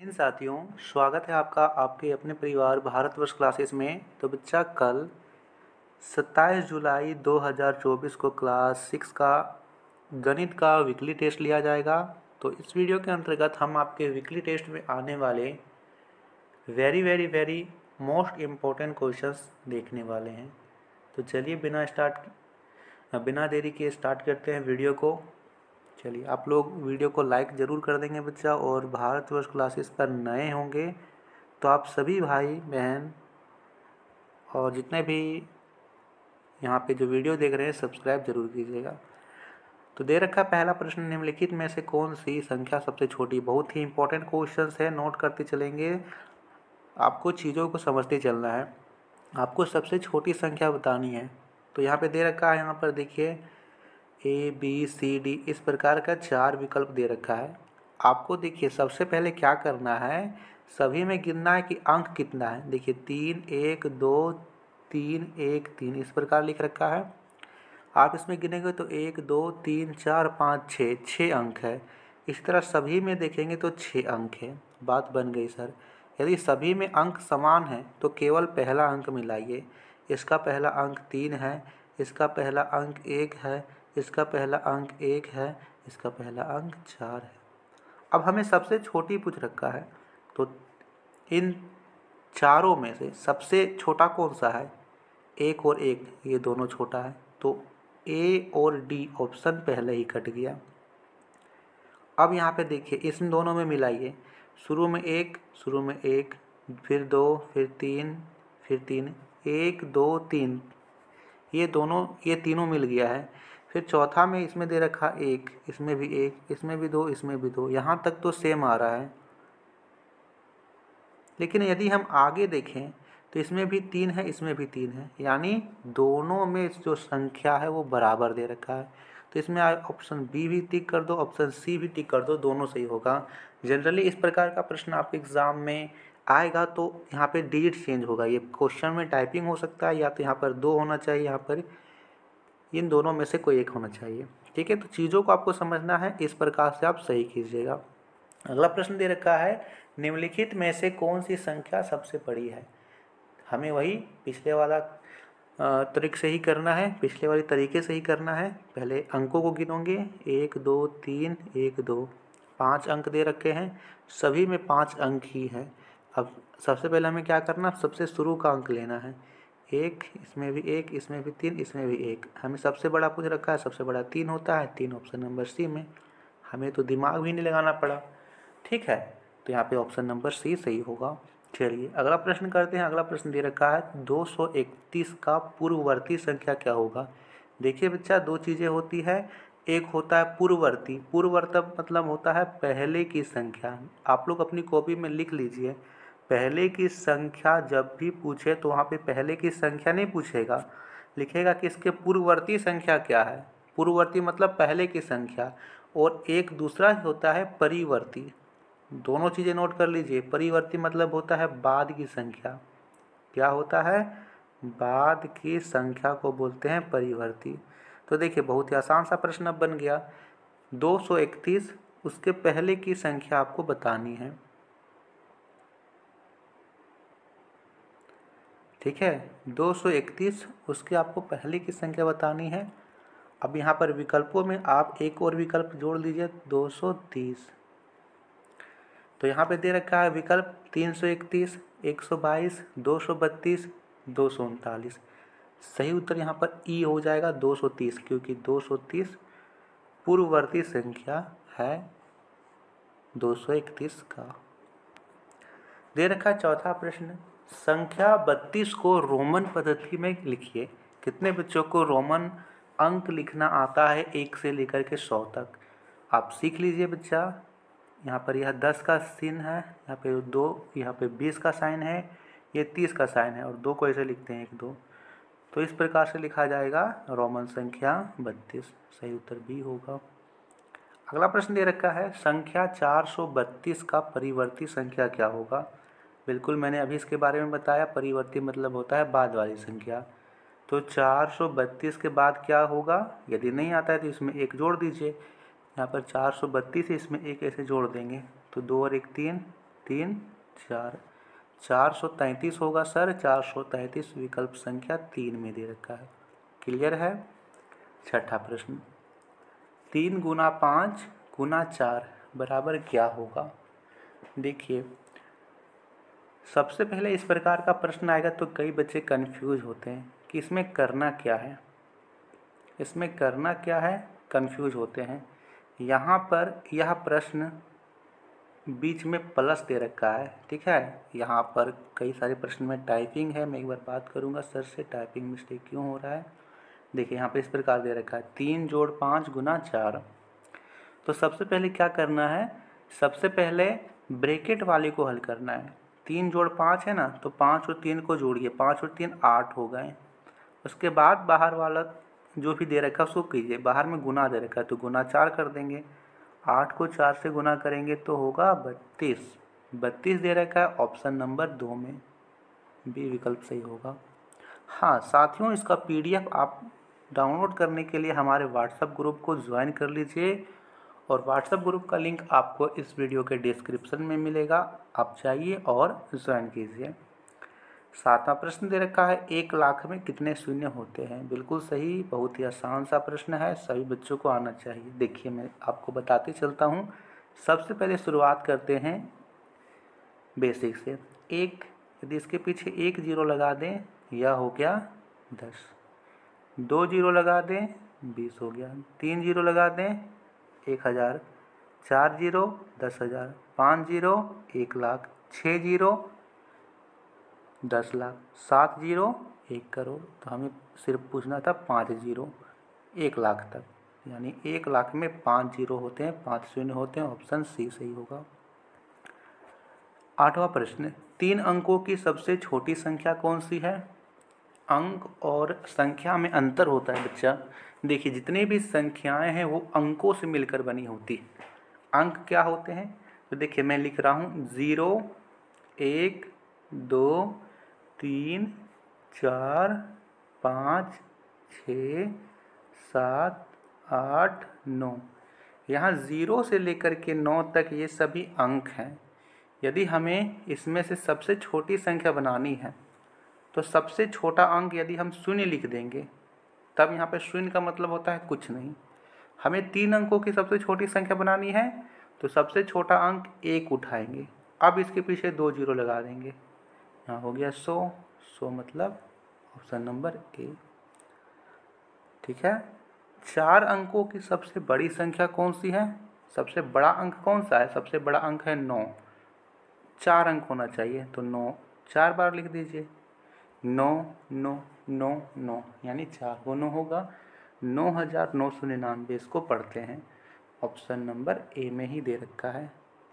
इन साथियों, स्वागत है आपका आपके अपने परिवार भारतवर्ष क्लासेस में। तो बच्चा, कल 27 जुलाई 2024 को क्लास 6 का गणित का वीकली टेस्ट लिया जाएगा। तो इस वीडियो के अंतर्गत हम आपके वीकली टेस्ट में आने वाले very very very most important questions देखने वाले हैं। तो चलिए बिना देरी के स्टार्ट करते हैं वीडियो को। चलिए, आप लोग वीडियो को लाइक ज़रूर कर देंगे बच्चा, और भारतवर्ष क्लासेस पर नए होंगे तो आप सभी भाई बहन और जितने भी यहाँ पे जो वीडियो देख रहे हैं सब्सक्राइब जरूर कीजिएगा। तो दे रखा पहला प्रश्न, निम्नलिखित में से कौन सी संख्या सबसे छोटी। बहुत ही इंपॉर्टेंट क्वेश्चन है, नोट करते चलेंगे। आपको चीज़ों को समझते चलना है। आपको सबसे छोटी संख्या बतानी है। तो यहाँ पे दे रखा है, यहाँ पर देखिए ABCD इस प्रकार का 4 विकल्प दे रखा है। आपको देखिए सबसे पहले क्या करना है, सभी में गिनना है कि अंक कितना है। देखिए 3 1 2 3 1 3 इस प्रकार लिख रखा है। आप इसमें गिनेंगे तो 1 2 3 4 5 6 अंक है। इस तरह सभी में देखेंगे तो 6 अंक है। बात बन गई सर। यदि सभी में अंक समान है तो केवल पहला अंक मिलाइए। इसका पहला अंक 3 है, इसका पहला अंक 1 है, इसका पहला अंक 1 है, इसका पहला अंक 4 है। अब हमें सबसे छोटी पूछ रखा है, तो इन चारों में से सबसे छोटा कौन सा है। 1 और 1 ये दोनों छोटा है, तो A और D ऑप्शन पहले ही कट गया। अब यहाँ पे देखिए इन दोनों में मिलाइए। शुरू में 1, फिर 2, फिर 3, फिर 3, 1 2 3 ये तीनों मिल गया है। फिर चौथा में इसमें दे रखा 1, इसमें भी 1, इसमें भी 2, इसमें भी 2, यहाँ तक तो सेम आ रहा है। लेकिन यदि हम आगे देखें तो इसमें भी 3 है, इसमें भी 3 है, यानी दोनों में जो संख्या है वो बराबर दे रखा है। तो इसमें ऑप्शन बी भी टिक कर दो, ऑप्शन सी भी टिक कर दो, दोनों सही होगा। जनरली इस प्रकार का प्रश्न आपके एग्जाम में आएगा तो यहाँ पे डिजिट चेंज होगा। ये क्वेश्चन में टाइपिंग हो सकता है, या तो यहाँ पर 2 होना चाहिए, यहाँ पर इन दोनों में से कोई एक होना चाहिए। ठीक है, तो चीज़ों को आपको समझना है, इस प्रकार से आप सही कीजिएगा। अगला प्रश्न दे रखा है, निम्नलिखित में से कौन सी संख्या सबसे बड़ी है। हमें वही पिछले वाला तरीके से ही करना है, पिछले वाले तरीके से ही करना है। पहले अंकों को गिनोगे, 1 2 3 1 2, 5 अंक दे रखे हैं, सभी में 5 अंक ही है। अब सबसे पहले हमें क्या करना, सबसे शुरू का अंक लेना है। 1, इसमें भी 1, इसमें भी 3, इसमें भी 1। हमें सबसे बड़ा पूछ रखा है, सबसे बड़ा 3 होता है, 3 ऑप्शन नंबर सी में। हमें तो दिमाग भी नहीं लगाना पड़ा। ठीक है, तो यहाँ पे ऑप्शन नंबर सी सही होगा। चलिए अगला प्रश्न करते हैं। अगला प्रश्न दे रखा है, 231 का पूर्ववर्ती संख्या क्या होगा। देखिए बच्चा, दो चीज़ें होती है। एक होता है पूर्ववर्ती। पूर्ववर्ती मतलब होता है पहले की संख्या। आप लोग अपनी कॉपी में लिख लीजिए, पहले की संख्या जब भी पूछे तो वहाँ पे पहले की संख्या नहीं पूछेगा, लिखेगा कि इसके पूर्ववर्ती संख्या क्या है। पूर्ववर्ती मतलब पहले की संख्या, और एक दूसरा होता है परिवर्ती। दोनों चीज़ें नोट कर लीजिए। परिवर्ती मतलब होता है बाद की संख्या। क्या होता है, बाद की संख्या को बोलते हैं परिवर्ती। तो देखिए बहुत ही आसान सा प्रश्न अब बन गया। 231 उसके पहले की संख्या आपको बतानी है। ठीक है, 231 उसके आपको पहले की संख्या बतानी है। अब यहाँ पर विकल्पों में आप एक और विकल्प जोड़ लीजिए, 230। तो यहाँ पे दे रखा है विकल्प 331, 122, 232, 239। सही उत्तर यहाँ पर ई हो जाएगा 230, क्योंकि 230 पूर्ववर्ती संख्या है 231 का। दे रखा है चौथा प्रश्न, संख्या 32 को रोमन पद्धति में लिखिए। कितने बच्चों को रोमन अंक लिखना आता है 1 से लेकर के 100 तक। आप सीख लीजिए बच्चा। यहाँ पर यह 10 का साइन है, यहाँ पे 2, यहाँ पे 20 का साइन है, ये 30 का साइन है, और 2 को ऐसे लिखते हैं 1 2। तो इस प्रकार से लिखा जाएगा रोमन संख्या 32। सही उत्तर बी होगा। अगला प्रश्न दे रखा है, संख्या 432 का परिवर्ती संख्या क्या होगा। बिल्कुल मैंने अभी इसके बारे में बताया, परिवर्ती मतलब होता है बाद वाली संख्या। तो 432 के बाद क्या होगा, यदि नहीं आता है तो इसमें 1 जोड़ दीजिए। यहाँ पर 432 है, इसमें 1 ऐसे जोड़ देंगे, तो 2 और 1 3, 3 4 433 होगा सर। 433 विकल्प संख्या 3 में दे रखा है। क्लियर है। छठा प्रश्न, 3 गुना 5 गुना 4 बराबर क्या होगा। देखिए, सबसे पहले इस प्रकार का प्रश्न आएगा तो कई बच्चे कंफ्यूज होते हैं कि इसमें करना क्या है, इसमें करना क्या है, कंफ्यूज होते हैं। यहाँ पर यह प्रश्न बीच में प्लस दे रखा है, ठीक है। यहाँ पर कई सारे प्रश्न में टाइपिंग है, मैं एक बार बात करूँगा सर से टाइपिंग मिस्टेक क्यों हो रहा है। देखिए यहाँ पे इस प्रकार दे रखा है 3 जोड़ 5 गुना 4। तो सबसे पहले क्या करना है, सबसे पहले ब्रैकेट वाले को हल करना है। 3 जोड़ 5 है ना, तो 5 और 3 को जोड़िए, 5 और 3 8 हो गए। उसके बाद बाहर वाला जो भी दे रखा है उसको कीजिए, बाहर में गुना दे रखा है तो गुना 4 कर देंगे। 8 को 4 से गुना करेंगे तो होगा 32। 32 दे रखा है, ऑप्शन नंबर 2 में बी विकल्प सही होगा। हाँ साथियों, इसका PDF आप डाउनलोड करने के लिए हमारे व्हाट्सएप ग्रुप को ज्वाइन कर लीजिए और व्हाट्सएप ग्रुप का लिंक आपको इस वीडियो के डिस्क्रिप्शन में मिलेगा, आप जाइए और ज्वाइन कीजिए। 7वां प्रश्न दे रखा है 1 लाख में कितने शून्य होते हैं। बिल्कुल सही, बहुत ही आसान सा प्रश्न है, सभी बच्चों को आना चाहिए। देखिए मैं आपको बताते चलता हूँ। सबसे पहले शुरुआत करते हैं बेसिक से। एक, यदि इसके पीछे 1 जीरो लगा दें यह हो गया 10, 2 जीरो लगा दें 20 हो गया, 3 जीरो लगा दें 1000, 4 zero 10,000, 5 zero 1 lakh, 6 zero 10 lakh, 7 zero 1 crore. तो हमें सिर्फ पूछना था 5 जीरो 1 लाख तक, यानी 1 लाख में 5 जीरो होते हैं, 5 शून्य होते हैं, ऑप्शन सी सही होगा। 8वां प्रश्न, 3 अंकों की सबसे छोटी संख्या कौन सी है। अंक और संख्या में अंतर होता है बच्चा। देखिए जितनी भी संख्याएं हैं वो अंकों से मिलकर बनी होती है। अंक क्या होते हैं, तो देखिए मैं लिख रहा हूँ 0 1 2 3 4 5 6 7 8 9। यहाँ 0 से लेकर के 9 तक ये सभी अंक हैं। यदि हमें इसमें से सबसे छोटी संख्या बनानी है तो सबसे छोटा अंक यदि हम 0 लिख देंगे, तब यहाँ पे 0 का मतलब होता है कुछ नहीं। हमें 3 अंकों की सबसे छोटी संख्या बनानी है तो सबसे छोटा अंक 1 उठाएंगे, अब इसके पीछे 2 जीरो लगा देंगे, यहाँ हो गया 100। 100 मतलब ऑप्शन नंबर ए, ठीक है। 4 अंकों की सबसे बड़ी संख्या कौन सी है, सबसे बड़ा अंक कौन सा है, सबसे बड़ा अंक है 9। 4 अंक होना चाहिए तो 9 4 बार लिख दीजिए, 9 9 9 9 यानी 4 को 9 होगा। 9,999 इसको पढ़ते हैं, ऑप्शन नंबर ए में ही दे रखा है।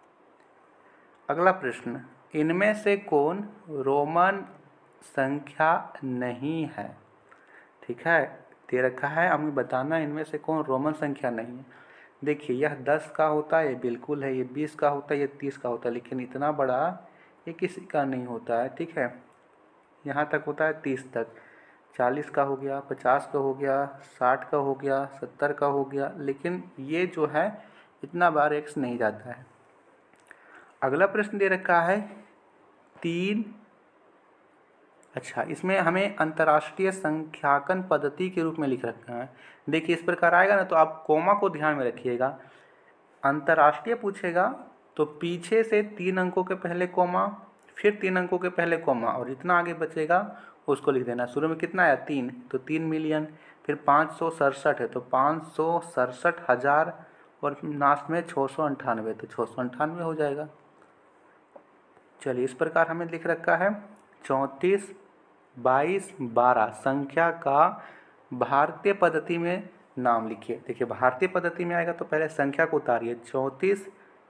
अगला प्रश्न, इनमें से कौन रोमन संख्या नहीं है। ठीक है, दे रखा है, हमें बताना इनमें से कौन रोमन संख्या नहीं है। देखिए यह 10 का होता है, ये बिल्कुल है, ये 20 का होता है, ये 30 का होता है, लेकिन इतना बड़ा ये किसी का नहीं होता है। ठीक है, यहाँ तक होता है 30 तक, 40 का हो गया, 50 का हो गया, 60 का हो गया, 70 का हो गया, लेकिन ये जो है इतना बार एक्स नहीं जाता है। अगला प्रश्न दे रखा है 3, अच्छा इसमें हमें अंतर्राष्ट्रीय संख्याकन पद्धति के रूप में लिख रखा है। देखिए इस प्रकार आएगा ना तो आप कोमा को ध्यान में रखिएगा। अंतर्राष्ट्रीय पूछेगा तो पीछे से 3 अंकों के पहले कोमा, फिर 3 अंकों के पहले कोमा, और जितना आगे बचेगा उसको लिख देना। शुरू में कितना आया 3, तो 3 मिलियन, फिर 567 है तो 567,000, और लास्ट में 698 तो 698 हो जाएगा। चलिए इस प्रकार हमें लिख रखा है 34, 22, 12 संख्या का भारतीय पद्धति में नाम लिखिए। देखिए भारतीय पद्धति में आएगा तो पहले संख्या को उतारिए, 34,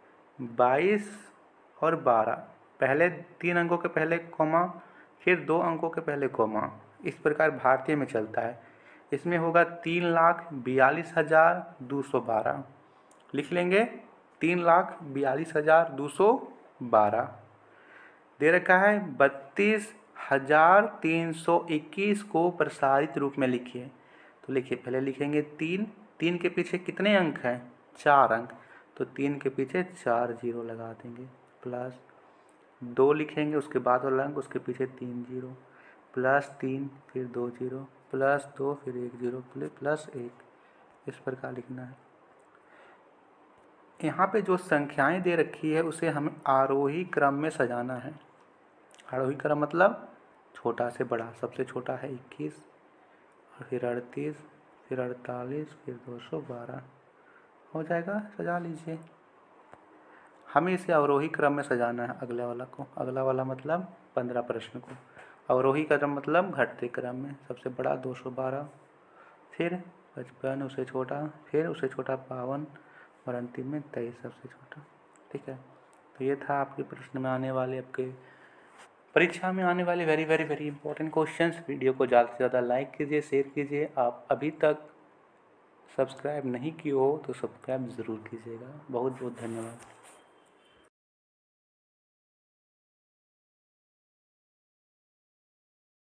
22 और 12, पहले 3 अंकों के पहले कोमा, फिर 2 अंकों के पहले कोमा, इस प्रकार भारतीय में चलता है। इसमें होगा 3,42,212, लिख लेंगे 3,42,212। दे रखा है 32,321 को प्रसारित रूप में लिखिए। तो लिखिए पहले लिखेंगे 3, 3 के पीछे कितने अंक हैं, 4 अंक, तो 3 के पीछे 4 जीरो लगा देंगे, प्लस 2 लिखेंगे, उसके बाद वाला अंक, उसके पीछे 3 जीरो, +3 फिर 2 जीरो, +2 फिर 1 जीरो, +1, इस प्रकार लिखना है। यहाँ पे जो संख्याएं दे रखी है उसे हमें आरोही क्रम में सजाना है। आरोही क्रम मतलब छोटा से बड़ा, सबसे छोटा है 21, और फिर 38, फिर 48, फिर 212 हो जाएगा। सजा लीजिए। हमें इसे अवरोही क्रम में सजाना है अगले वाला को। अगला वाला मतलब 15 प्रश्न को अवरोही क्रम मतलब घटते क्रम में, सबसे बड़ा 212, फिर 55, उससे छोटा, फिर उससे छोटा 52, और अंतिम में 23 सबसे छोटा। ठीक है, तो ये था आपके प्रश्न में आने वाले, आपके परीक्षा में आने वाले very very very important questions. Video को ज़्यादा से ज़्यादा लाइक कीजिए, शेयर कीजिए। आप अभी तक सब्सक्राइब नहीं किए हो तो सब्सक्राइब ज़रूर कीजिएगा। बहुत बहुत धन्यवाद।